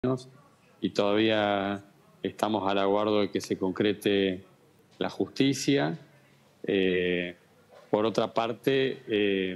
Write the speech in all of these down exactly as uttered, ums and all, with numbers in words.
y todavía estamos al aguardo de que se concrete la justicia. Eh, por otra parte, eh,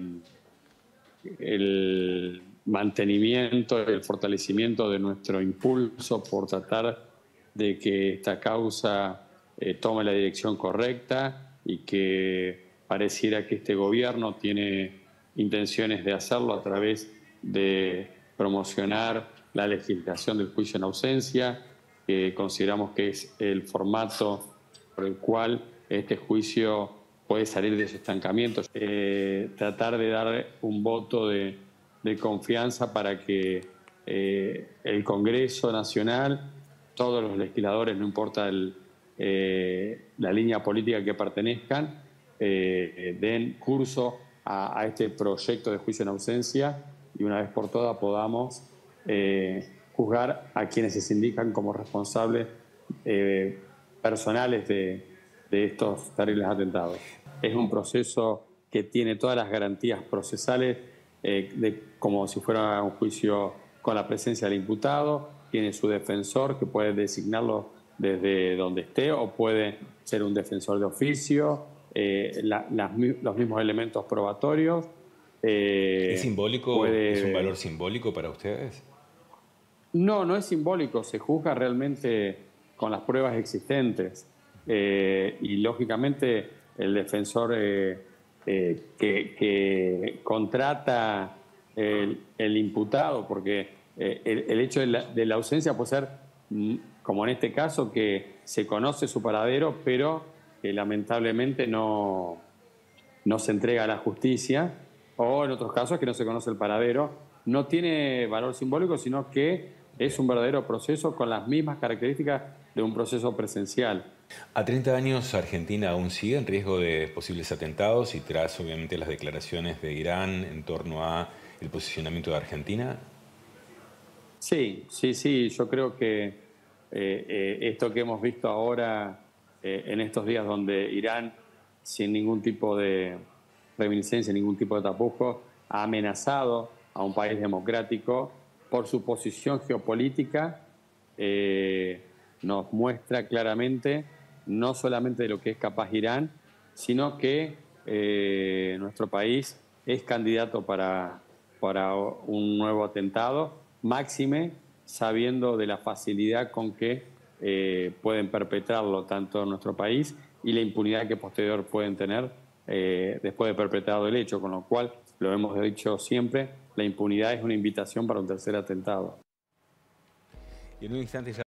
el mantenimiento y el fortalecimiento de nuestro impulso por tratar de que esta causa eh, tome la dirección correcta y que pareciera que este gobierno tiene intenciones de hacerlo a través de promocionar la legislación del juicio en ausencia, que consideramos que es el formato por el cual este juicio puede salir de ese estancamiento. Eh, tratar de dar un voto de, de confianza para que eh, el Congreso Nacional, todos los legisladores, no importa el, eh, la línea política que pertenezcan, eh, den curso a, a este proyecto de juicio en ausencia y una vez por todas podamos eh, juzgar a quienes se indican como responsables eh, personales de, de estos terribles atentados. Es un proceso que tiene todas las garantías procesales, eh, de, como si fuera un juicio con la presencia del imputado, tiene su defensor que puede designarlo desde donde esté o puede ser un defensor de oficio, eh, la, las, los mismos elementos probatorios. Eh, ¿Es simbólico? Puede... ¿Es un valor simbólico para ustedes? No, no es simbólico, se juzga realmente con las pruebas existentes eh, y lógicamente el defensor eh, eh, que, que contrata el, el imputado, porque eh, el, el hecho de la, de la ausencia puede ser, como en este caso, que se conoce su paradero, pero que lamentablemente no, no se entrega a la justicia, o en otros casos que no se conoce el paradero. No tiene valor simbólico, sino que es un verdadero proceso con las mismas características de un proceso presencial. A treinta años, Argentina aún sigue en riesgo de posibles atentados y tras, obviamente, las declaraciones de Irán en torno a el posicionamiento de Argentina. Sí, sí, sí. Yo creo que eh, eh, esto que hemos visto ahora eh, en estos días donde Irán, sin ningún tipo de reminiscencia, ningún tipo de tapujo, ha amenazado a un país democrático por su posición geopolítica, eh, nos muestra claramente no solamente de lo que es capaz Irán, sino que eh, nuestro país es candidato para, para un nuevo atentado, máxime sabiendo de la facilidad con que eh, pueden perpetrarlo tanto en nuestro país y la impunidad que posterior pueden tener eh, después de perpetrado el hecho, con lo cual, lo hemos dicho siempre, la impunidad es una invitación para un tercer atentado. Y en un instante ya